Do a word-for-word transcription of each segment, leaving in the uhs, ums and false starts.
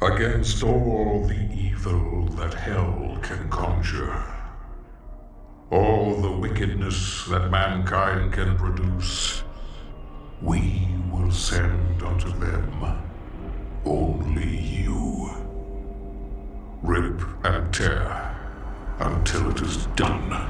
Against all the evil that hell can conjure, all the wickedness that mankind can produce, we will send unto them only you. Rip and tear until it is done.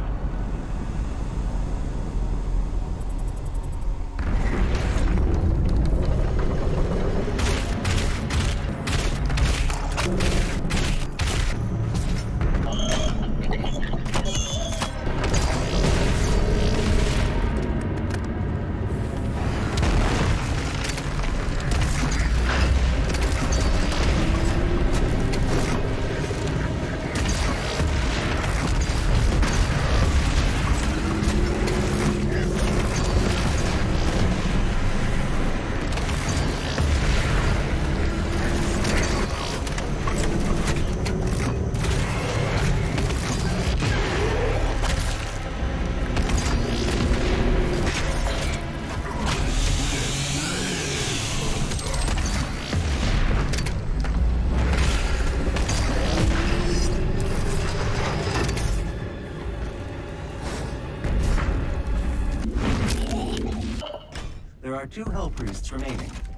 There are two Hell Priests remaining.